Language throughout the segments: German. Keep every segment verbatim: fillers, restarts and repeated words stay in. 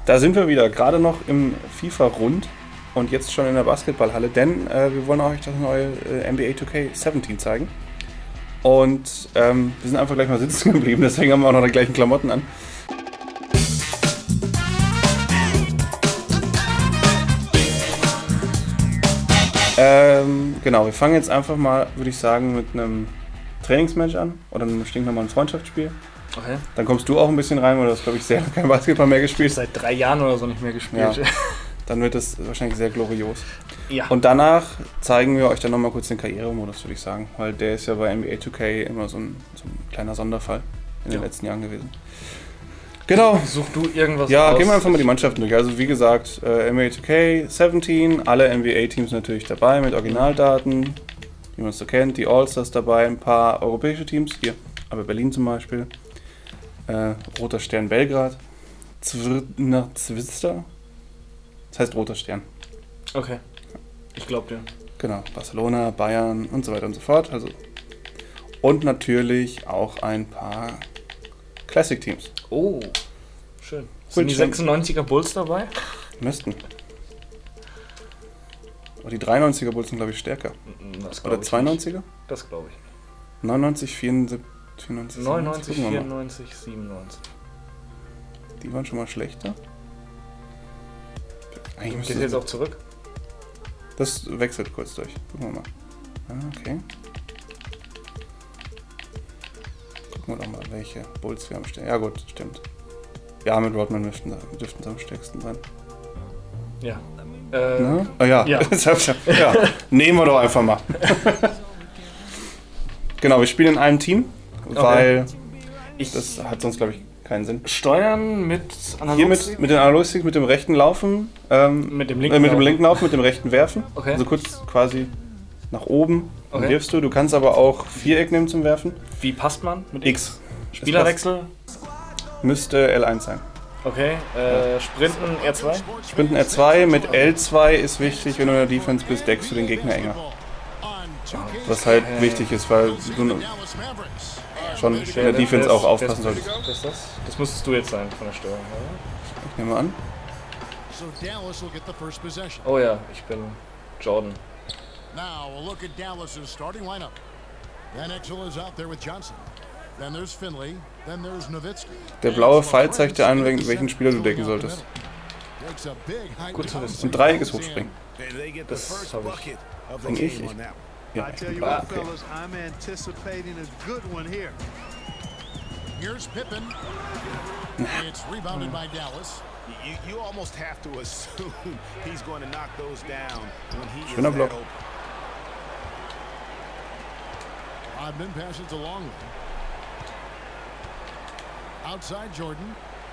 Da sind wir wieder, gerade noch im FIFA-Rund und jetzt schon in der Basketballhalle, denn äh, wir wollen euch das neue äh, N B A two K siebzehn zeigen. Und ähm, wir sind einfach gleich mal sitzen geblieben, deswegen haben wir auch noch die gleichen Klamotten an. Ähm, genau, wir fangen jetzt einfach mal, würde ich sagen, mit einem Trainingsmatch an oder einem stinknormalen Freundschaftsspiel. Okay. Dann kommst du auch ein bisschen rein, weil du hast, glaube ich, sehr lange kein Basketball mehr gespielt. Seit drei Jahren oder so nicht mehr gespielt. Ja. Dann wird das wahrscheinlich sehr glorios. Ja. Und danach zeigen wir euch dann nochmal kurz den Karrieremodus, würde ich sagen. Weil der ist ja bei N B A two K immer so ein, so ein kleiner Sonderfall in den ja. letzten Jahren gewesen. Genau. Such du irgendwas Ja, aus? gehen wir einfach mal die Mannschaften durch. Also wie gesagt, äh, N B A two K siebzehn, alle N B A-Teams natürlich dabei mit Originaldaten, wie man es so kennt, die All-Stars dabei, ein paar europäische Teams, hier, aber Berlin zum Beispiel, äh, Roter Stern Belgrad, Zwirner Zwister, das heißt Roter Stern. Okay, ich glaub dir. Genau, Barcelona, Bayern und so weiter und so fort. Also. Und natürlich auch ein paar Classic-Teams. Oh, schön. Sind die sechsundneunziger Bulls dabei? Müssten. Aber die dreiundneunziger Bulls sind, glaube ich, stärker. Das Oder zweiundneunziger? Nicht. Das glaube ich. neunundneunzig, vierundsiebzig, vierundneunzig, neunundneunzig, vierundneunzig, siebenundneunzig. Die waren schon mal schlechter. Eigentlich geht jetzt auch zurück? Das wechselt kurz durch. Gucken wir mal. Ah, okay. Gucken wir doch mal, welche Bulls wir am stärksten. Ja gut, stimmt. Ja, mit Rodman dürften, dürften sie am stärksten sein. Ja. Äh, ne? Oh, ja. Ja. Ja. Nehmen wir doch einfach mal. Genau, wir spielen in einem Team, weil okay. ich das hat sonst, glaube ich, keinen Sinn. Steuern mit Analogstick? Hier mit, mit den Analogstick, mit dem rechten Laufen, ähm, mit dem linken äh, mit dem Laufen. linken Laufen, mit dem rechten Werfen. Okay. Also kurz quasi nach oben okay. wirfst du. Du kannst aber auch Viereck nehmen zum Werfen. Wie passt man mit X? X. Spielerwechsel? Müsste L eins sein. Okay, äh, Sprinten R zwei? Sprinten R zwei, mit L zwei ist wichtig, wenn du in der Defense bist, deckst du den Gegner enger. Was halt äh. wichtig ist, weil du schon in der Defense auch aufpassen solltest. Das, ist das? das müsstest du jetzt sein von der Steuerung, oder? Ich nehme an. Oh ja, ich bin Jordan. Der blaue Pfeil zeigt dir an, welchen Spieler du decken solltest. Gut zu wissen. Und Dreieck ist hochspringen. Das habe ich. Bin ich? ich ja, ich bin blau. Okay. Here's Pippen. It's rebounded by Dallas. You, you almost have to assume he's going to knock those down when he Schöner Block. Rodman passes a long one. Outside Jordan.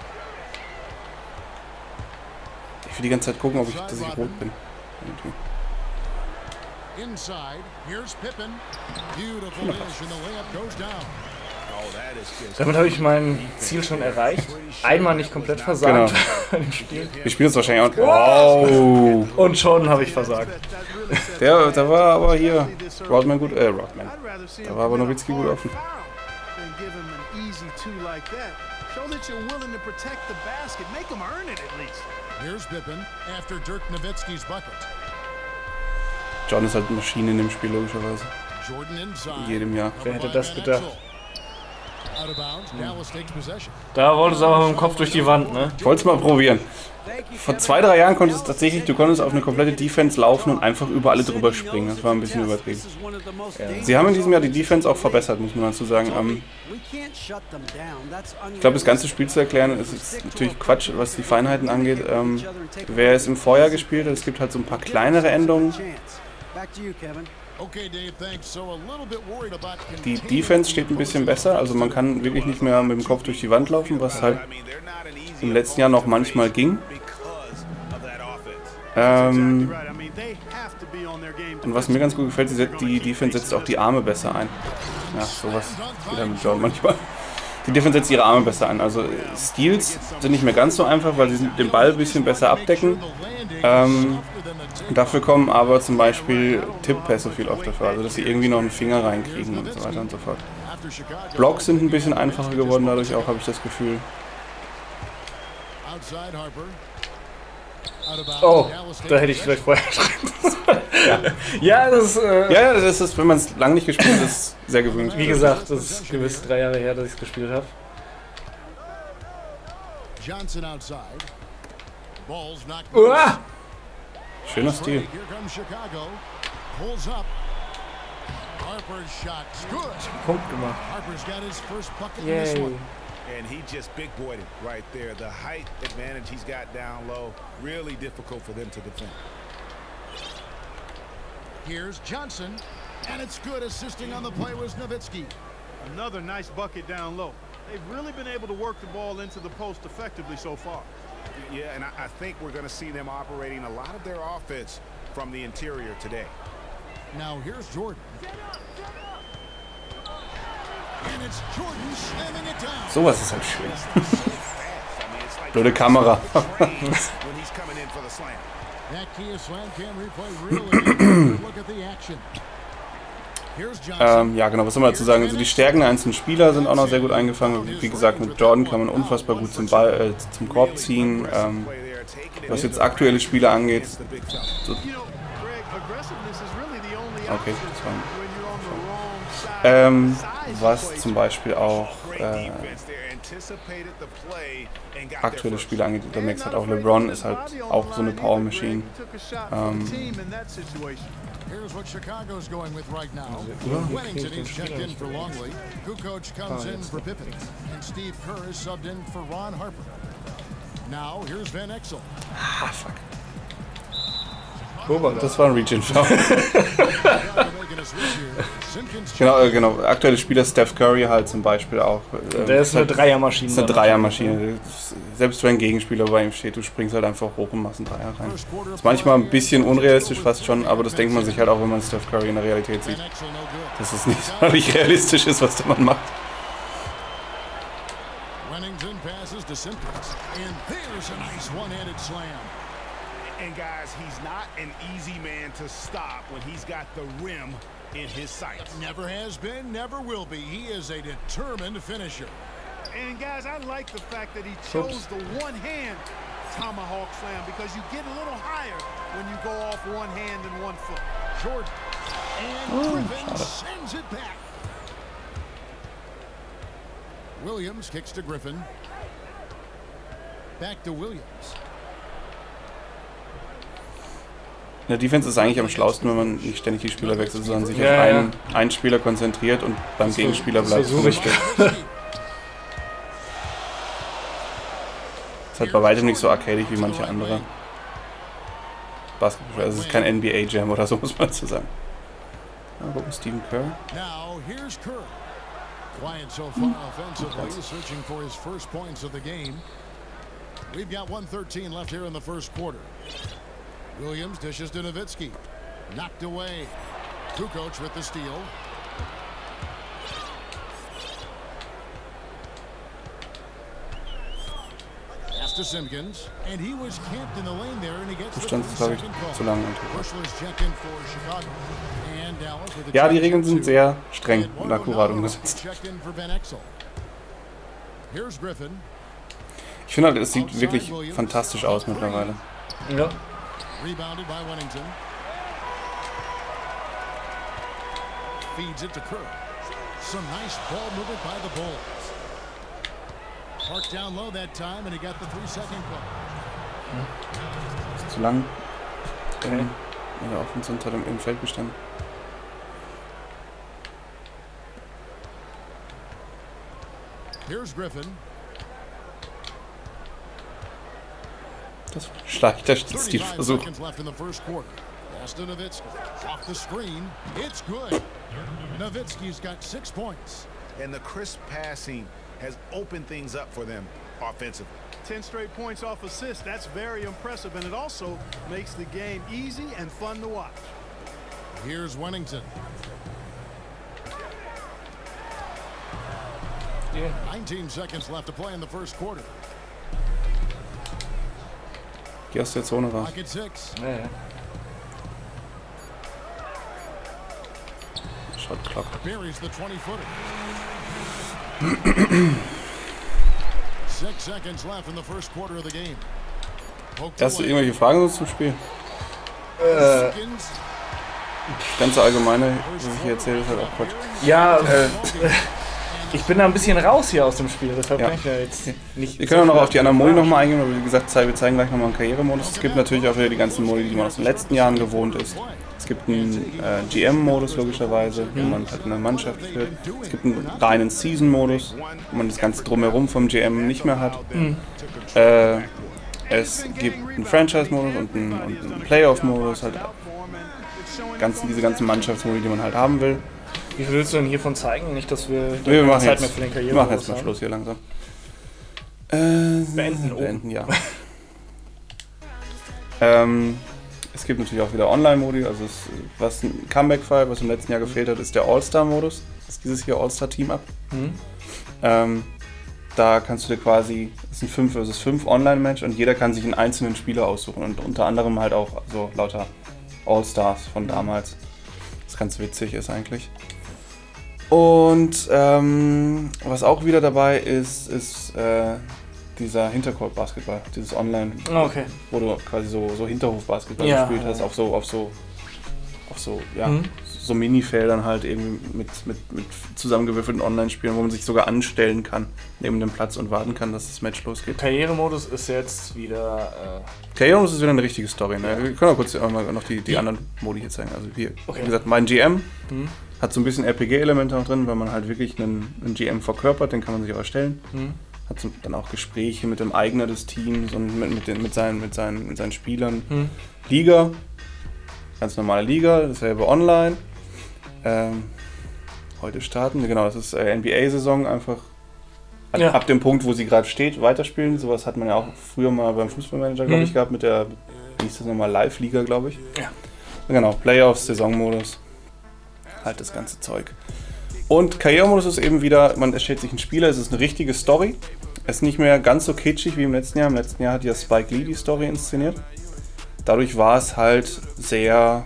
Ich will die ganze Zeit gucken, ob ich, dass ich rot bin. Irgendwie. Inside, here's Pippen. Beautiful dish and the layup goes down. Damit habe ich mein Ziel schon erreicht. Einmal nicht komplett versagt. Genau. Wir spielen es wahrscheinlich auch. Oh. Und schon habe ich versagt. Der, da war aber hier Rodman gut, äh, Rodman. Da war aber Nowitzki gut offen. John ist halt eine Maschine in dem Spiel, logischerweise. In jedem Jahr. Wer hätte das gedacht? Da wolltest du aber mit dem Kopf durch die Wand, ne? Ich wollte es mal probieren. Vor zwei, drei Jahren konntest du tatsächlich, du konntest auf eine komplette Defense laufen und einfach über alle drüber springen. Das war ein bisschen übertrieben. Ja. Sie haben in diesem Jahr die Defense auch verbessert, muss man dazu sagen. Ähm, ich glaube, das ganze Spiel zu erklären, ist jetzt natürlich Quatsch, was die Feinheiten angeht. Ähm, wer es im Vorjahr gespielt hat, es gibt halt so ein paar kleinere Änderungen. Die Defense steht ein bisschen besser, also man kann wirklich nicht mehr mit dem Kopf durch die Wand laufen, was halt im letzten Jahr noch manchmal ging. Ähm, und was mir ganz gut gefällt, die Defense setzt auch die Arme besser ein. Ja, sowas geht dann mit Jordan manchmal. Die Defense setzt ihre Arme besser ein. Also Steals sind nicht mehr ganz so einfach, weil sie den Ball ein bisschen besser abdecken. Ähm, dafür kommen aber zum Beispiel Tipppässe viel öfter vor, also dass sie irgendwie noch einen Finger reinkriegen und so weiter und so fort. Blocks sind ein bisschen einfacher geworden dadurch auch, habe ich das Gefühl. Oh, da hätte ich vielleicht vorher ja. ja, das ist, äh, ja, das ist, wenn man es lange nicht gespielt hat, ist sehr gewöhnlich. Wie gesagt, das ist gewiss drei Jahre her, dass ich es gespielt habe. Johnson outside. Ball's knocked Uah! Schöner Stil. Here comes Chicago. Pulls up. Harper's shot's good. Punkt gemacht. Harper's got his first bucket in this Yay. one. And he just big boyed it right there. The height advantage he's got down low, really difficult for them to defend. Here's Johnson, and it's good. Assisting on the play was Nowitzki. Another nice bucket down low. They've really been able to work the ball into the post effectively so far. Yeah, and I, I think we're going to see them operating a lot of their offense from the interior today. Now here's Jordan. And it's Jordan slamming it down. Sowas ist halt schön. Blöde Kamera. When he's coming in for the slam. That Kia slam cam replay really look at the action. Ähm, ja, genau, was soll man dazu sagen? Also die Stärken der einzelnen Spieler sind auch noch sehr gut eingefangen. Wie gesagt, mit Jordan kann man unfassbar gut zum Ball, äh, zum Korb ziehen. Ähm, was jetzt aktuelle Spieler angeht. So okay, das war ähm, was zum Beispiel auch äh, aktuelle Spieler angeht. Der Max hat auch LeBron, ist halt auch so eine Power Machine. Ähm, Here's what Chicago's going with right now. Wennington is checked in for Longley. Kukoc comes in for Pippen. And Steve Kerr is subbed in for Ron Harper. Now here's Van Exel. Ah, fuck. Guck Das war ein Region-Foul. genau, äh, genau. Aktuelle Spieler Steph Curry halt zum Beispiel auch. Äh, Der ist eine Dreiermaschine. Ist eine Dreiermaschine. Selbst wenn ein Gegenspieler bei ihm steht, du springst halt einfach hoch und machst einen Dreier rein. Das ist manchmal ein bisschen unrealistisch fast schon, aber das denkt man sich halt auch, wenn man Steph Curry in der Realität sieht. Dass es nicht sonderlich realistisch ist, was der Mann macht. Wennington passes to Simpkins. And there's a nice one-handed slam. And guys, he's not an easy man to stop when he's got the rim in his sights. Never has been, never will be. He is a determined finisher. And guys, I like the fact that he chose the one-hand tomahawk slam because you get a little higher when you go off one hand and one foot. Jordan. And Griffin sends it back. Williams kicks to Griffin. Back to Williams. In der Defense ist es eigentlich am schlausten, wenn man nicht ständig die Spieler wechselt, sondern sich ja, auf einen, ja. einen Spieler konzentriert und beim das Gegenspieler das bleibt. So richtig. Ist halt bei weitem nicht so arcadig wie manche andere Basketball. Also es ist kein N B A Jam oder so, muss man dazu sagen. Ja, gucken, Stephen Kerr. Now here's Kerr. Quiet so far offensively, searching for his first points of the game. We've got one thirteen left here in the first quarter. Williams dishes to Nowitzki. Knocked away. Kukoc with the steal. Pass to Simpkins. And he was camped in the lane there and he gets the glaube ich, zu lang. Bushler's check in for Chicago. And Dallas with the Ja, die Regeln sind sehr streng und akkurat umgesetzt. Here's Griffin. Ich finde halt, es sieht wirklich fantastisch aus mittlerweile. Ja. Rebounded by Wennington. Feeds it to Kerr. Some nice ball movement by the Bulls. Parked down low that time and he got the three-second call. Ist zu lang. Okay. In der Offense und hat im Feld gestanden. Here's Griffin. Das war ein schlechter Stilversuch. Off the screen, it's good. Nowitzki's got six points. And the crisp passing has opened things up for them offensively. Ten straight points off assists. That's very impressive, and it also makes the game easy and fun to watch. Here's Wennington. Yeah. nineteen seconds left to play in the first quarter. Geh aus der Zone raus. Ja, ja. Shot clock. Buries the twenty-footer. Hast du irgendwelche Fragen zum Spiel? Äh, Ganz allgemeine, was ich hier erzähle, ist halt auch Quatsch. ja, äh, ich bin da ein bisschen raus hier aus dem Spiel, deshalb Ja. kann ich ja jetzt nicht... Wir können auch noch auf die anderen Modi nochmal eingehen, aber wie gesagt, wir zeigen gleich nochmal einen Karrieremodus. Es gibt natürlich auch wieder die ganzen Modi, die man aus den letzten Jahren gewohnt ist. Es gibt einen äh, G M-Modus logischerweise, wo man halt eine Mannschaft führt. Es gibt einen reinen Season-Modus, wo man das Ganze drumherum vom G M nicht mehr hat. Mhm. Äh, es gibt einen Franchise-Modus und einen, und einen Playoff-Modus, halt ganzen, diese ganzen Mannschaftsmodi, die man halt haben will. Wie viel willst du denn hiervon zeigen? Nicht, dass wir, Wir machen Zeit jetzt, mehr für den wir Karriere machen jetzt mal Schluss hier langsam. Äh, Beenden, oh. beenden, ja. ähm, es gibt natürlich auch wieder Online-Modi, also es, was ein Comeback-Fall, was im letzten Jahr gefehlt hat, ist der All-Star-Modus. Das ist dieses hier All-Star-Team-Up. Mhm. Ähm, da kannst du dir quasi, es sind fünf versus fünf Online-Match und jeder kann sich einen einzelnen Spieler aussuchen und unter anderem halt auch so lauter All-Stars von damals. Was ganz witzig ist eigentlich. Und ähm, was auch wieder dabei ist, ist äh, dieser Hintercourt-Basketball, dieses Online, Okay. wo du quasi so, so Hinterhof-Basketball Ja, gespielt hast, ja. auf so, auf so, auf so, ja, Mhm. so Minifeldern halt eben mit, mit, mit zusammengewürfelten Online-Spielen, wo man sich sogar anstellen kann neben dem Platz und warten kann, dass das Match losgeht. Karrieremodus ist jetzt wieder... Äh, Karrieremodus ist wieder eine richtige Story. Ne? Wir können auch kurz auch mal noch die, die anderen Modi hier zeigen. Also hier, Okay. wie gesagt, mein G M Mhm. hat so ein bisschen R P G-Elemente auch drin, weil man halt wirklich einen, einen G M verkörpert, den kann man sich auch erstellen. Mhm. Hat so dann auch Gespräche mit dem Eigner des Teams und mit, mit, den, mit, seinen, mit, seinen, mit seinen Spielern. Mhm. Liga, ganz normale Liga, dasselbe online. Ähm, heute starten, genau, das ist äh, N B A-Saison, einfach ab, Ja. ab dem Punkt, wo sie gerade steht, weiterspielen. Sowas hat man ja auch früher mal beim Fußballmanager, glaube Mhm. ich, gehabt, mit der, wie hieß das nochmal, Live-Liga, glaube ich. Ja. Genau, Playoffs, Saisonmodus, halt das ganze Zeug. Und Karrieremodus ist eben wieder, man erstellt sich einen Spieler, es ist eine richtige Story. Es ist nicht mehr ganz so kitschig wie im letzten Jahr. Im letzten Jahr hat ja Spike Lee die Story inszeniert. Dadurch war es halt sehr,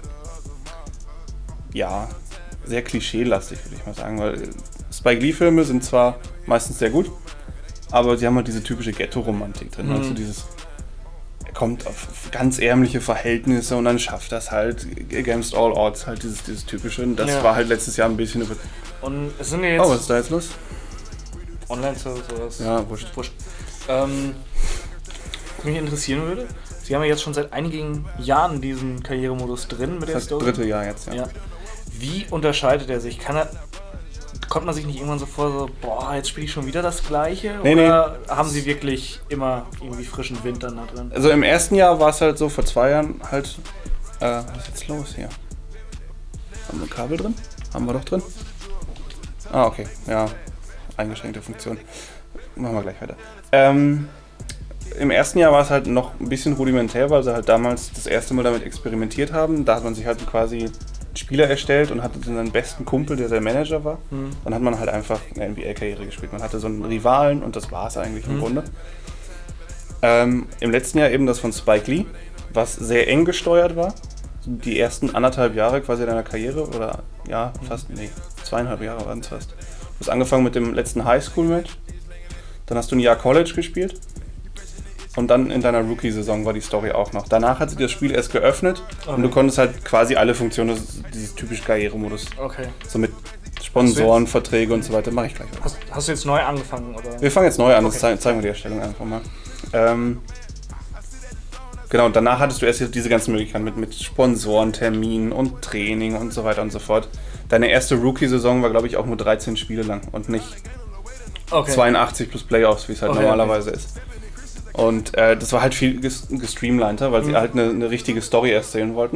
ja, sehr klischeelastig, würde ich mal sagen. Weil Spike Lee-Filme sind zwar meistens sehr gut, aber sie haben halt diese typische Ghetto-Romantik drin. Mhm. Also dieses, er kommt auf ganz ärmliche Verhältnisse und dann schafft das halt against all odds, halt dieses, dieses typische. Und das Ja. war halt letztes Jahr ein bisschen über... Und es sind ja jetzt Oh, was ist da jetzt los? Online-Service oder was? Ja, wurscht. Wurscht. Ähm, was mich interessieren würde, Sie haben ja jetzt schon seit einigen Jahren diesen Karrieremodus drin mit der Das Story. dritte Jahr jetzt, ja. Ja. Wie unterscheidet er sich? Kann er, kommt man sich nicht irgendwann so vor, so, boah, jetzt spiele ich schon wieder das Gleiche? Nee, oder haben Sie wirklich immer irgendwie frischen Wind dann da drin? Also im ersten Jahr war es halt so, vor zwei Jahren halt... Äh, was ist jetzt los hier? Haben wir ein Kabel drin? Haben wir doch drin. Ah, okay. Ja, eingeschränkte Funktion. Machen wir gleich weiter. Ähm, Im ersten Jahr war es halt noch ein bisschen rudimentär, weil sie halt damals das erste Mal damit experimentiert haben. Da hat man sich halt quasi einen Spieler erstellt und hatte dann seinen besten Kumpel, der der Manager war. Mhm. Dann hat man halt einfach eine N B A-Karriere gespielt. Man hatte so einen Rivalen und das war es eigentlich im Mhm. Grunde. Ähm, Im letzten Jahr eben das von Spike Lee, was sehr eng gesteuert war. Die ersten anderthalb Jahre quasi deiner Karriere, oder ja, fast, nee, zweieinhalb Jahre waren es fast. Du hast angefangen mit dem letzten Highschool-Match, dann hast du ein Jahr College gespielt und dann in deiner Rookie-Saison war die Story auch noch. Danach hat sich das Spiel erst geöffnet und Okay. du konntest halt quasi alle Funktionen des- dieses typischen Karrieremodus, Okay. so mit Sponsoren, Verträge und so weiter, mache ich gleich. Hast, hast du jetzt neu angefangen? Oder? Wir fangen jetzt neu an, das Okay. zeigen, zeigen wir die Erstellung einfach mal. Ähm, genau, und danach hattest du erst diese ganzen Möglichkeiten mit, mit Sponsoren, Terminen und Training und so weiter und so fort. Deine erste Rookie-Saison war, glaube ich, auch nur dreizehn Spiele lang und nicht Okay. zweiundachtzig plus Playoffs, wie es halt Okay, normalerweise ist. Und äh, das war halt viel ges gestreamliner, weil sie Mhm. halt eine, eine richtige Story erzählen wollten.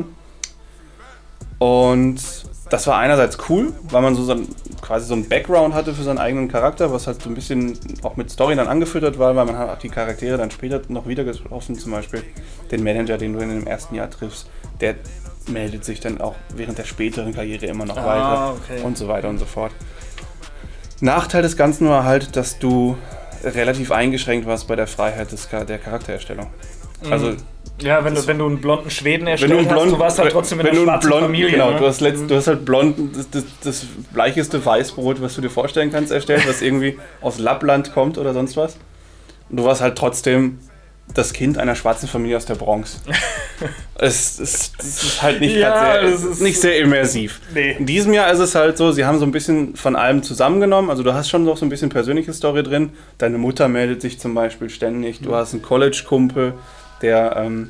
Und das war einerseits cool, weil man so, so ein, quasi so einen Background hatte für seinen eigenen Charakter, was halt so ein bisschen auch mit Story dann angefüttert war, weil man hat auch die Charaktere dann später noch wieder getroffen, zum Beispiel den Manager, den du in dem ersten Jahr triffst, der meldet sich dann auch während der späteren Karriere immer noch Ah, weiter okay. und so weiter und so fort. Nachteil des Ganzen war halt, dass du relativ eingeschränkt warst bei der Freiheit des, der Charaktererstellung. Also Ja, wenn du, wenn du einen blonden Schweden erstellt wenn du einen hast, blonden, du warst halt trotzdem in wenn einer du einen schwarzen blonden, Familie. genau, ne? du hast, letzt, du hast halt blond, das, das, das bleicheste Weißbrot, was du dir vorstellen kannst, erstellt, was irgendwie aus Lappland kommt oder sonst was. Und du warst halt trotzdem das Kind einer schwarzen Familie aus der Bronx. es, es, es ist halt nicht, Ja, sehr, das ist- nicht sehr immersiv. Nee. In diesem Jahr ist es halt so, sie haben so ein bisschen von allem zusammengenommen. Also du hast schon noch so ein bisschen persönliche Story drin. Deine Mutter meldet sich zum Beispiel ständig. Du hast einen College-Kumpel, der, ähm,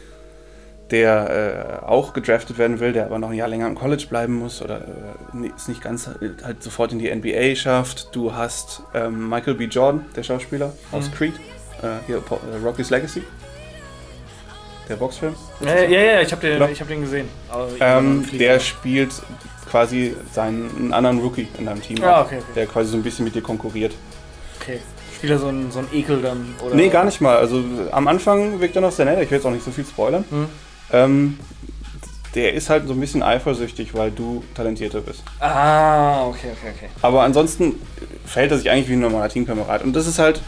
der äh, auch gedraftet werden will, der aber noch ein Jahr länger im College bleiben muss oder äh, es nicht ganz äh, halt sofort in die N B A schafft. Du hast ähm, Michael B. Jordan, der Schauspieler aus Creed. Äh, hier, Po- äh, Rocky's Legacy. Der Boxfilm. Ja, ja, ja, ich habe den, Genau. ich hab den gesehen. Aber Ähm, ich- der spielt quasi seinen einen anderen Rookie in deinem Team. Ah, auch, okay, okay. Der quasi so ein bisschen mit dir konkurriert. Okay. Spielt er so ein, so ein Ekel dann? Oder? Nee, gar nicht mal. Also am Anfang wirkt er noch sehr nett. Ich will jetzt auch nicht so viel spoilern. Hm. Ähm, der ist halt so ein bisschen eifersüchtig, weil du talentierter bist. Ah, okay, okay, okay. Aber ansonsten verhält er sich eigentlich wie ein normaler Teamkamerad. Und das ist halt...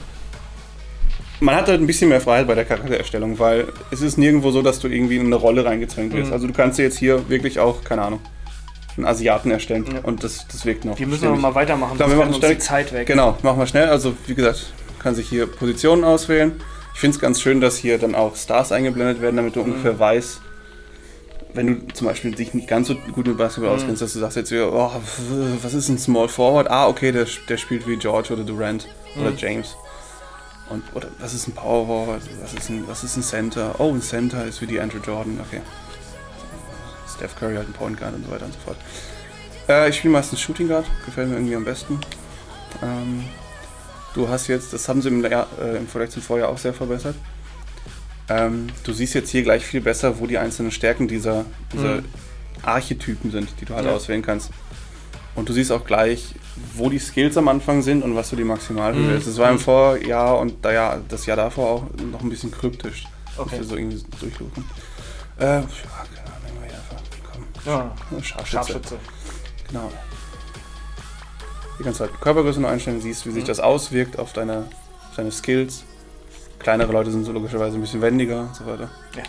Man hat halt ein bisschen mehr Freiheit bei der Charaktererstellung, weil es ist nirgendwo so, dass du irgendwie in eine Rolle reingezwängt wirst. Mhm. Also du kannst dir jetzt hier wirklich auch, keine Ahnung, einen Asiaten erstellen. Ja. Und das, das wirkt noch. Wir müssen aber stimmig. mal weitermachen, Klar, wir sonst machen rennt uns die ständig- Zeit weg. Genau, machen wir schnell. Also wie gesagt, kann sich hier Positionen auswählen. Ich finde es ganz schön, dass hier dann auch Stars eingeblendet werden, damit du Mhm. ungefähr weißt, wenn du zum Beispiel dich nicht ganz so gut mit Basketball Mhm. auskennst, dass du sagst jetzt, wieder, oh, was ist ein Small Forward? Ah, okay, der, der spielt wie George oder Durant oder Mhm. James. Und oder was ist ein Power Forward? Was ist ein, was ist ein Center? Oh, ein Center ist wie die Andrew Jordan, okay. Steph Curry halt ein Point Guard und so weiter und so fort. Äh, ich spiele meistens Shooting Guard, gefällt mir irgendwie am besten. Ähm, du hast jetzt, das haben sie im, Jahr, äh, im Vergleich zum Vorjahr auch sehr verbessert. Ähm, du siehst jetzt hier gleich viel besser, wo die einzelnen Stärken dieser, dieser Mhm. Archetypen sind, die du halt Ja. auswählen kannst. Und du siehst auch gleich, wo die Skills am Anfang sind und was du die maximal Mhm. willst. Das war im Mhm. Vorjahr und da ja, das Jahr davor auch noch ein bisschen kryptisch. Okay. Musst du so irgendwie durchsuchen. Äh, ja, keine Ahnung, nehmen wir hier einfach. Komm. Ja. Scharfschütze. Scharfschütze. Genau. Hier kannst du halt die Körpergröße noch einstellen, siehst, wie sich Mhm. das auswirkt auf deine, auf deine Skills. Kleinere Leute sind so logischerweise ein bisschen wendiger und so weiter. Ja.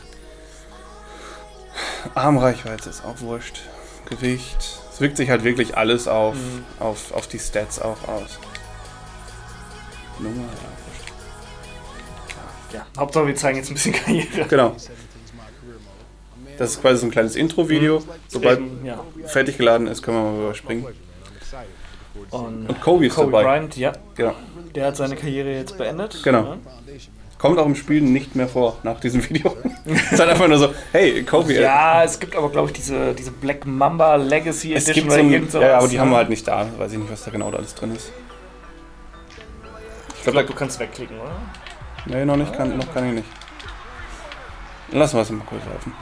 Armreichweite ist auch wurscht. Gewicht. Es wirkt sich halt wirklich alles auf, Mhm. auf, auf die Stats auch aus. Nummer, ja, wurscht. Ja. Hauptsache, wir zeigen jetzt ein bisschen Karriere. Genau. Das ist quasi so ein kleines Intro-Video. Sobald Eben, ja. fertig geladen ist, können wir mal überspringen. Und, Und Kobe ist Kobe dabei. Bryant, ja. Genau. Der hat seine Karriere jetzt beendet. Genau. Ja. Kommt auch im Spiel nicht mehr vor nach diesem Video. Es ist halt einfach nur so, hey, Kobe. Ja, es gibt aber, glaube ich, diese, diese Black Mamba Legacy es Edition gibt so ein, irgend ja, ja, aber sowas, die ne? haben wir halt nicht da. Weiß ich nicht, was da genau da alles drin ist. Ich Ich glaube, glaube, du kannst wegklicken, oder? nee, noch nicht, kann, noch kann ich nicht. Dann lassen wir es mal kurz laufen.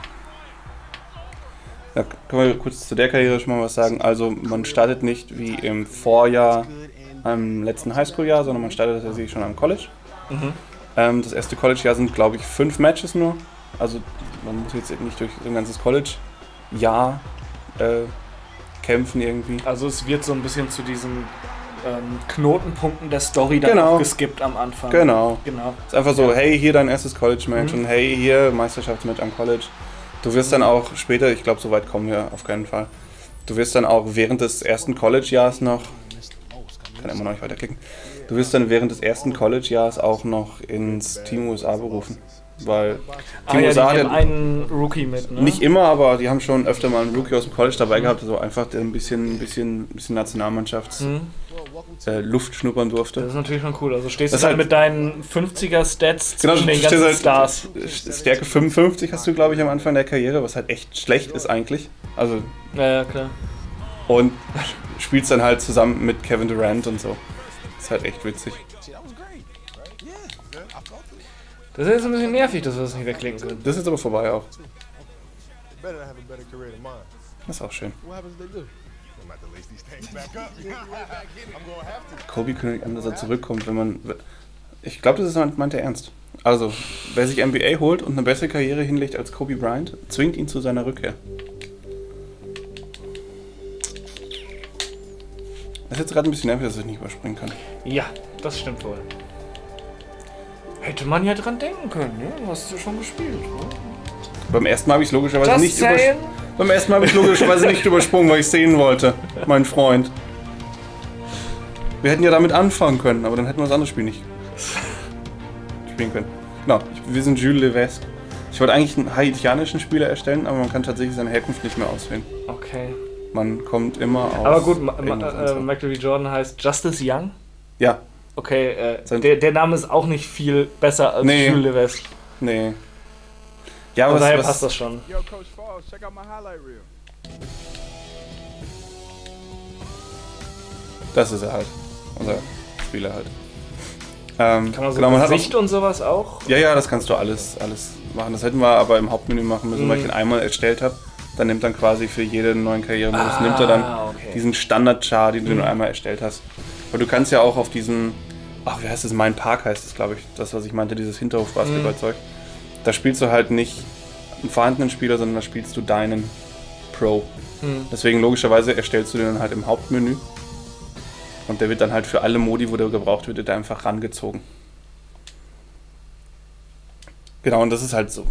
Ja, können wir kurz zu der Karriere schon mal was sagen. Also man startet nicht wie im Vorjahr am letzten Highschool-Jahr, sondern man startet tatsächlich schon am College. Mhm. Ähm, das erste College-Jahr sind, glaube ich, fünf Matches nur. Also man muss jetzt nicht durch so ein ganzes College-Jahr äh, kämpfen irgendwie. Also es wird so ein bisschen zu diesen ähm, Knotenpunkten der Story dann Genau. auch geskippt am Anfang. Genau. Genau. Es ist einfach so, hey, hier dein erstes College-Match Mhm. und hey, hier Meisterschaftsmatch am College. Du wirst dann auch später, ich glaube, so weit kommen wir auf keinen Fall. Du wirst dann auch während des ersten College-Jahres noch, kann immer noch nicht weiterklicken, du wirst dann während des ersten College-Jahres auch noch ins Team U S A berufen. Weil Ah Team ja, U S A die hat nehmen ja einen Rookie mit, ne? nicht immer, aber die haben schon öfter mal einen Rookie aus dem College dabei gehabt, also einfach der ein bisschen, ein bisschen, ein bisschen Nationalmannschafts Mhm. äh, Luft schnuppern Das durfte. ist natürlich schon cool. Also stehst Das du ist dann halt- mit deinen fünfziger-Stats Genau, zwischen du den stehst ganzen halt, Stars. Stärke fünfundfünfzig hast du, glaube ich, am Anfang der Karriere, was halt echt schlecht ist eigentlich. Also Ja, ja, klar. und spielst dann halt zusammen mit Kevin Durant und so. Ist halt echt witzig. Das ist jetzt ein bisschen nervig, dass wir das nicht wegklicken können. Das ist jetzt aber vorbei auch. Better to have a better career than mine. Das ist auch schön. What happens if they do? I'm about to lace these things back up. I'm gonna have to. Kobe kündigt an, dass er zurückkommt, wenn man... Ich glaube, das ist meint er ernst. Also, wer sich N B A holt und eine bessere Karriere hinlegt als Kobe Bryant, zwingt ihn zu seiner Rückkehr. Das ist jetzt gerade ein bisschen nervig, dass ich nicht überspringen kann. Ja, das stimmt wohl. Hätte man ja dran denken können, ne? Du hast ja schon gespielt, ne? Beim ersten Mal habe ich es logischerweise Just nicht saying. übersprungen. Beim ersten Mal habe ich logischerweise nicht übersprungen, weil ich sehen wollte, mein Freund. Wir hätten ja damit anfangen können, aber dann hätten wir das andere Spiel nicht. spielen können. Genau, ich, wir sind Jules Levesque. Ich wollte eigentlich einen haitianischen Spieler erstellen, aber man kann tatsächlich seine Herkunft nicht mehr auswählen. Okay. Man kommt immer aus... Aber gut, Ma Ma äh, Michael B. Jordan heißt Justice Young? Ja. Okay, äh, der, der Name ist auch nicht viel besser als nee. Jules Levesque. Nee. Ja, aber Von daher was, passt das schon. Yo, Coach Falls, check out my highlight reel. Das ist er halt. Unser Spieler halt. Ähm, Kann man so genau, man hat Gesicht auch, und sowas auch? Ja, ja, das kannst du alles, alles machen. Das hätten wir aber im Hauptmenü machen müssen, mhm. weil ich ihn einmal erstellt habe. Dann nimmt dann quasi für jeden neuen Karrieremodus, ah, nimmt er dann okay. diesen Standard-Char, den du mhm. nur einmal erstellt hast. Aber du kannst ja auch auf diesen, ach, wie heißt das? Mein Park heißt es, glaube ich. Das, was ich meinte, dieses Hinterhof-Basketball-Zeug. Mhm. Da spielst du halt nicht einen vorhandenen Spieler, sondern da spielst du deinen Pro. Mhm. Deswegen logischerweise erstellst du den dann halt im Hauptmenü. Und der wird dann halt für alle Modi, wo der gebraucht wird, da einfach rangezogen. Genau, und das ist halt so.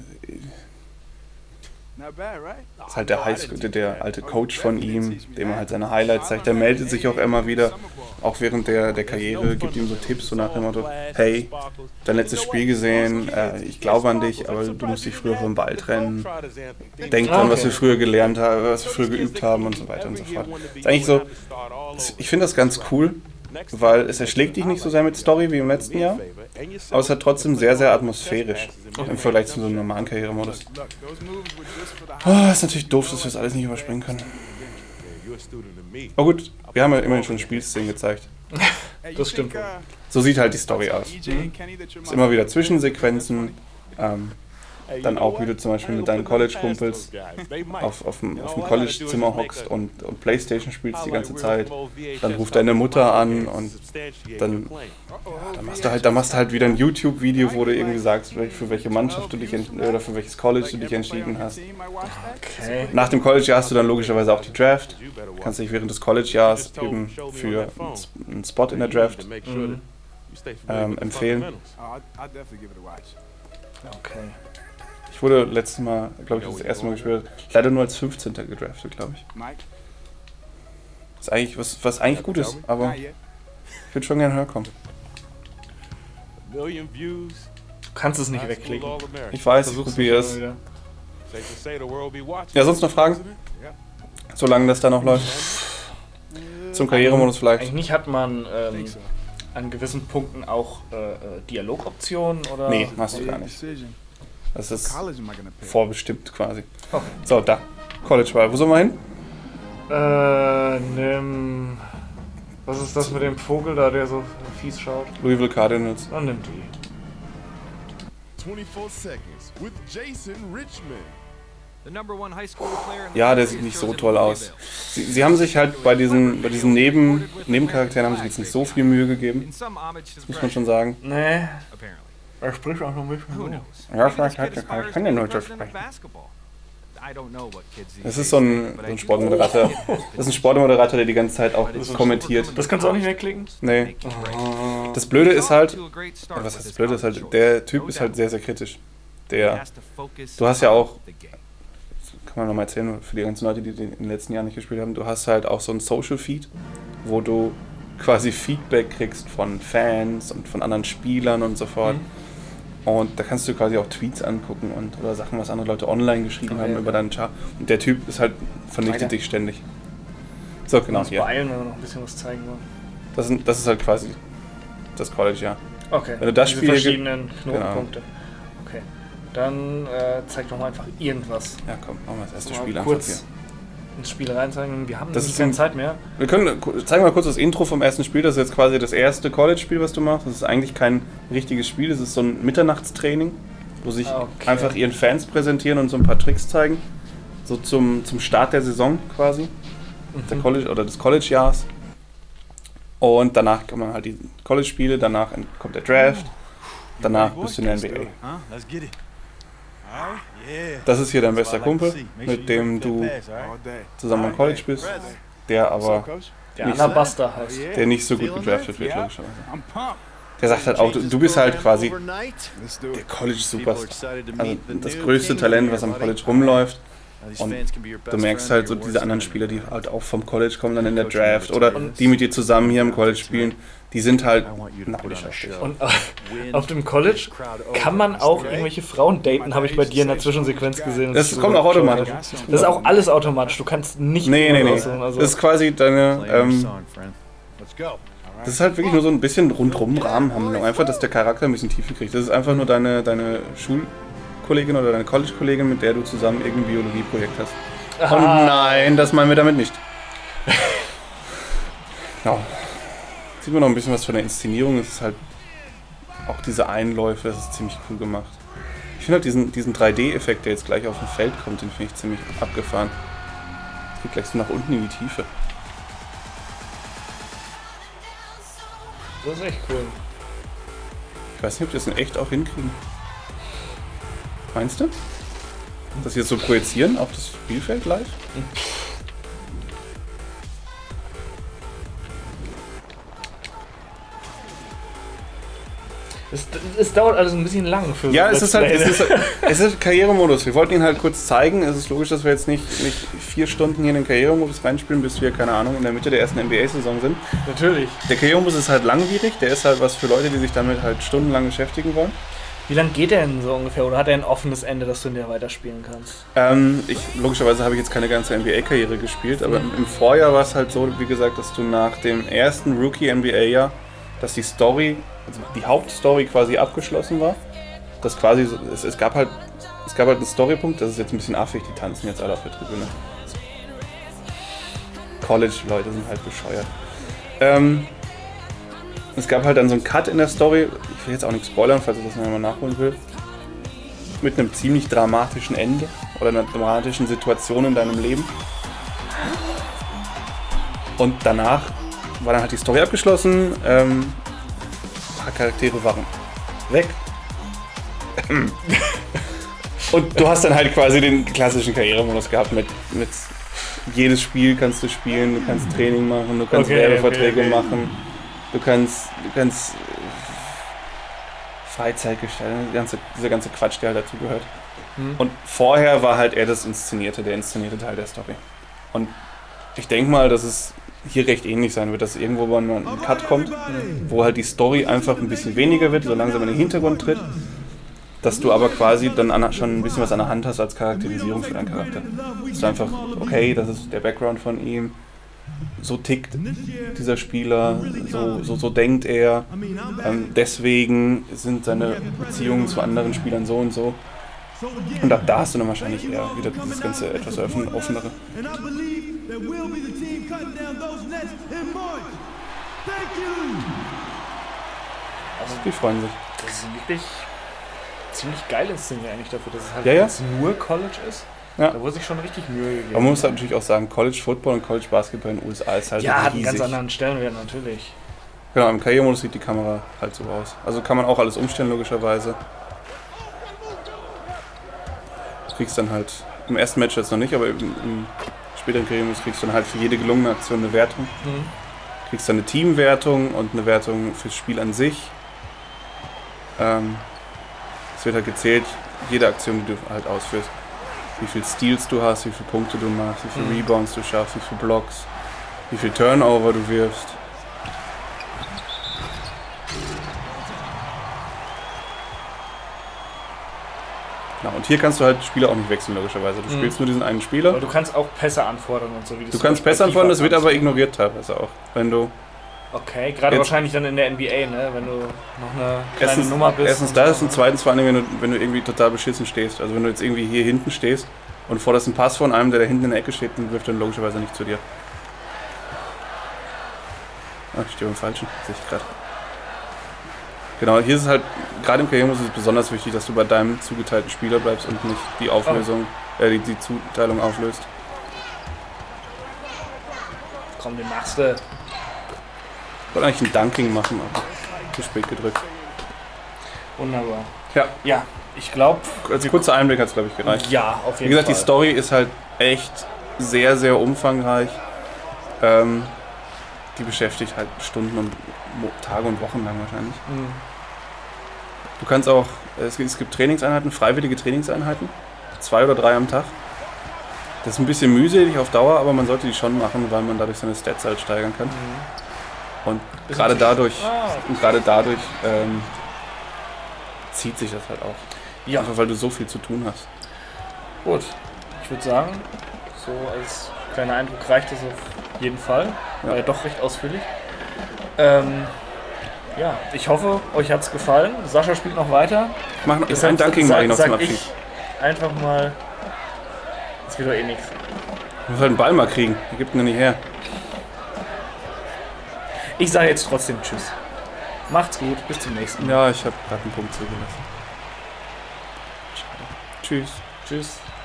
Das ist halt der, Highschool, der, der alte Coach von ihm, dem er halt seine Highlights zeigt. Der meldet sich auch immer wieder, auch während der, der Karriere, gibt ihm so Tipps, so nach dem Motto: Hey, dein letztes Spiel gesehen, äh, ich glaube an dich, aber du musst dich früher vom Ball trennen. Denk dran, was wir früher gelernt haben, was wir früher geübt haben und so weiter und so fort. Das ist eigentlich so, ich finde das ganz cool, weil es erschlägt dich nicht so sehr mit Story wie im letzten Jahr, aber es hat trotzdem sehr, sehr atmosphärisch im Vergleich zu so einem normalen Karrieremodus. Oh, ist natürlich doof, dass wir das alles nicht überspringen können. Aber gut, wir haben ja immerhin schon Spielszenen gezeigt. Das stimmt. So sieht halt die Story aus. Mhm. Es ist immer wieder Zwischensequenzen. Ähm, Dann auch, wie du zum Beispiel mit deinen College-Kumpels auf, auf dem, auf dem College-Zimmer hockst und, und Playstation spielst die ganze Zeit. Dann ruft deine Mutter an und dann, ja, dann, machst, du halt, dann machst du halt wieder ein YouTube-Video, wo du irgendwie sagst, für welche Mannschaft du dich oder für welches College du dich entschieden hast. Okay. Nach dem College-Jahr hast du dann logischerweise auch die Draft. Du kannst dich während des College-Jahres eben für einen Spot in der Draft mhm. ähm, empfehlen. Okay. Ich wurde letztes Mal, glaube ich, das erste Mal gespielt, leider nur als fünfzehnter gedraftet, glaube ich. Was eigentlich, was, was eigentlich gut ist, aber ich würde schon gerne höher kommen. Du kannst es nicht wegklicken. Ich weiß, ich probiere es. Ja, sonst noch Fragen? Solange das da noch läuft. Zum Karrieremodus vielleicht. Eigentlich hat man ähm, an gewissen Punkten auch äh, Dialogoptionen, oder? Nee, hast du gar nicht. Das ist vorbestimmt quasi. Okay. So, da. College-Wahl. Wo sollen wir hin? Äh, nimm... Was ist das mit dem Vogel da, der so fies schaut? Louisville Cardinals. Dann nimm die. Ja, der sieht nicht so toll aus. Sie, sie haben sich halt bei diesen, bei diesen Neben, Nebencharakteren haben sich jetzt nicht so viel Mühe gegeben. Das muss man schon sagen. Nee. Er spricht auch noch ein bisschen so. Ja, vielleicht hat er, kann der nur sprechen. Das ist so ein, so ein Sportmoderator. Das ist ein Sportmoderator, der die ganze Zeit auch kommentiert. Das kannst du auch nicht wegklicken? Nee. Das Blöde ist halt, was heißt das Blöde ist halt, der Typ ist halt sehr, sehr kritisch. Der, du hast ja auch, kann man nochmal erzählen, für die ganzen Leute, die in den letzten Jahren nicht gespielt haben, du hast halt auch so ein Social Feed, wo du quasi Feedback kriegst von Fans und von anderen Spielern und so fort. Mhm. Und da kannst du quasi auch Tweets angucken und oder Sachen, was andere Leute online geschrieben okay, haben ja, über deinen Char. Und der Typ ist halt, vernichtet Weiter. dich ständig. So, genau, hier. Beeilen, wenn wir noch ein bisschen was zeigen wollen. Das, sind, das ist halt quasi das College, ja. Okay, wenn du das diese Spiel verschiedenen Knotenpunkte. Genau. Okay, dann äh, zeig doch mal einfach irgendwas. Ja, komm, machen wir das erste so Spiel kurz einfach hier. ins Spiel reinzeigen. Wir haben das nicht keine Zeit mehr. Wir können, zeigen mal kurz das Intro vom ersten Spiel. Das ist jetzt quasi das erste College-Spiel, was du machst. Das ist eigentlich kein richtiges Spiel. Das ist so ein Mitternachtstraining, wo sich okay. einfach ihren Fans präsentieren und so ein paar Tricks zeigen. So zum, zum Start der Saison quasi. Mhm. Der College, oder des College-Jahres. Und danach kann man halt die College-Spiele, danach kommt der Draft, danach bist du in der N B A. Das ist hier dein bester Kumpel, mit dem du zusammen am College bist, der aber der nicht, Alabaster heißt. Der nicht so gut gedraftet wird, logischerweise. Der sagt halt auch, du bist halt quasi der College-Superstar. Also das größte Talent, was am College rumläuft. Und du merkst halt so diese anderen Spieler, die halt auch vom College kommen, dann in der Draft oder die mit dir zusammen hier im College spielen, die sind halt neidisch auf dich. Und auf dem College kann man auch irgendwelche Frauen daten, habe ich bei dir in der Zwischensequenz gesehen. Das kommt auch automatisch. Das ist auch alles automatisch, du kannst nicht Nee, nee, nee. aussuchen, also Das ist quasi deine, ähm, das ist halt wirklich nur so ein bisschen rundrum Rahmenhandlung. Einfach, dass der Charakter ein bisschen Tiefe kriegt. Das ist einfach nur deine, deine Schulkollegin oder deine College-Kollegin, mit der du zusammen irgendein Biologieprojekt hast. Und nein, das meinen wir damit nicht. Genau. Sieht man noch ein bisschen was von der Inszenierung. Es ist halt auch diese Einläufe, das ist ziemlich cool gemacht. Ich finde halt diesen, diesen drei D-Effekt, der jetzt gleich auf dem Feld kommt, den finde ich ziemlich abgefahren. Geht gleich so nach unten in die Tiefe. Das ist echt cool. Ich weiß nicht, ob die das in echt auch hinkriegen. Meinst du? Dass sie jetzt so projizieren auf das Spielfeld live? Es, es dauert alles ein bisschen lang für Ja, so es ist halt, es ist, es ist Karrieremodus. Wir wollten ihn halt kurz zeigen. Es ist logisch, dass wir jetzt nicht, nicht vier Stunden hier in den Karrieremodus reinspielen, bis wir, keine Ahnung, in der Mitte der ersten N B A-Saison sind. Natürlich. Der Karrieremodus ist halt langwierig. Der ist halt was für Leute, die sich damit halt stundenlang beschäftigen wollen. Wie lange geht der denn so ungefähr? Oder hat er ein offenes Ende, dass du in der weiterspielen kannst? Ähm, ich, logischerweise habe ich jetzt keine ganze N B A-Karriere gespielt, aber mhm. im Vorjahr war es halt so, wie gesagt, dass du nach dem ersten Rookie-N B A-Jahr, dass die Story, also die Hauptstory quasi abgeschlossen war. Das quasi, so, es, es gab halt, es gab halt einen Storypunkt, das ist jetzt ein bisschen affig, die tanzen jetzt alle auf der Tribüne. College-Leute sind halt bescheuert. Ähm, es gab halt dann so einen Cut in der Story, ich will jetzt auch nicht spoilern, falls ihr das nochmal nachholen will, mit einem ziemlich dramatischen Ende oder einer dramatischen Situation in deinem Leben. Und danach war dann halt die Story abgeschlossen, ähm, ein paar Charaktere waren weg. Und du hast dann halt quasi den klassischen Karrieremodus gehabt mit, mit jedes Spiel kannst du spielen, du kannst Training machen, du kannst okay, Werbeverträge okay, okay. machen, du kannst, du kannst Freizeit gestalten, ganze, dieser ganze Quatsch, der halt dazu gehört. Hm. Und vorher war halt eher das Inszenierte, der inszenierte Teil der Story. Und ich denke mal, dass es hier recht ähnlich sein wird, dass irgendwo mal ein Cut kommt, wo halt die Story einfach ein bisschen weniger wird, so langsam in den Hintergrund tritt, dass du aber quasi dann an, schon ein bisschen was an der Hand hast als Charakterisierung für deinen Charakter. Dass du einfach, okay, das ist der Background von ihm, so tickt dieser Spieler, so, so, so denkt er, ähm, deswegen sind seine Beziehungen zu anderen Spielern so und so. Und ab da hast du dann wahrscheinlich eher wieder das ganze etwas offenere. Also die freuen sich. Das ist wirklich ziemlich geil inszeniert eigentlich dafür, dass es halt ja, ja. jetzt nur College ist. Ja. Da wurde sich schon richtig Mühe gegeben. Aber man muss halt natürlich auch sagen, College Football und College Basketball in den U S A ist halt ja, hat einen riesig. ganz anderen Stellenwert natürlich. Genau, im Karrieremodus sieht die Kamera halt so aus. Also kann man auch alles umstellen logischerweise. Du kriegst dann halt, im ersten Match jetzt noch nicht, aber im, im späteren Karrieremodus kriegst du dann halt für jede gelungene Aktion eine Wertung. Mhm. Du kriegst dann eine Teamwertung und eine Wertung fürs Spiel an sich. Ähm, es wird halt gezählt, jede Aktion, die du halt ausführst. Wie viel Steals du hast, wie viele Punkte du machst, wie viele mhm. Rebounds du schaffst, wie viele Blocks, wie viel Turnover du wirfst. Genau, und hier kannst du halt Spieler auch nicht wechseln, logischerweise. Du mhm. spielst nur diesen einen Spieler. Aber du kannst auch Pässe anfordern und so. Wie das du kannst Pässe anfordern, das wird aber ignoriert teilweise auch. Wenn du okay, gerade wahrscheinlich dann in der N B A, ne? Wenn du noch eine kleine erstens, Nummer bist. Erstens das und zweitens vor allem, wenn du, wenn du irgendwie total beschissen stehst. Also wenn du jetzt irgendwie hier hinten stehst und forderst einen Pass von einem, der da hinten in der Ecke steht, dann wirft er logischerweise nicht zu dir. Ach, ich stehe beim Falschen, sehe ich gerade. Genau, hier ist es halt, gerade im Karrieremodus ist es besonders wichtig, dass du bei deinem zugeteilten Spieler bleibst und nicht die Auflösung, oh. äh, die, die Zuteilung auflöst. Komm, den machst du. Ich wollte eigentlich ein Dunking machen, aber zu spät gedrückt. Wunderbar. Ja. Ja, ich glaube... Als kurzer Einblick hat es, glaube ich, gereicht. Ja, auf jeden Fall. Wie gesagt, Fall. Die Story ist halt echt sehr, sehr umfangreich. Ähm, die beschäftigt halt Stunden und Tage und Wochen lang wahrscheinlich. Mhm. Du kannst auch, es gibt, es gibt Trainingseinheiten, freiwillige Trainingseinheiten. Zwei oder drei am Tag. Das ist ein bisschen mühselig auf Dauer, aber man sollte die schon machen, weil man dadurch seine Stats halt steigern kann. Mhm. Und gerade dadurch, und gerade dadurch ähm, zieht sich das halt auch. Ja. Einfach weil du so viel zu tun hast. Gut, ich würde sagen, so als kleiner Eindruck reicht das auf jeden Fall. Ja. War ja doch recht ausführlich. Ähm, ja, ich hoffe, euch hat es gefallen. Sascha spielt noch weiter. Ich mach noch Deshalb ein Dunking mache ich noch sag zum Abschied. ich einfach mal, das wird doch eh nichts. Ich muss halt einen Ball mal kriegen. Der gibt ihn ja nicht her. Ich sage jetzt trotzdem Tschüss. Macht's gut, bis zum nächsten Mal. Ja, ich habe gerade einen Punkt zugelassen. Schade. Tschüss. Tschüss.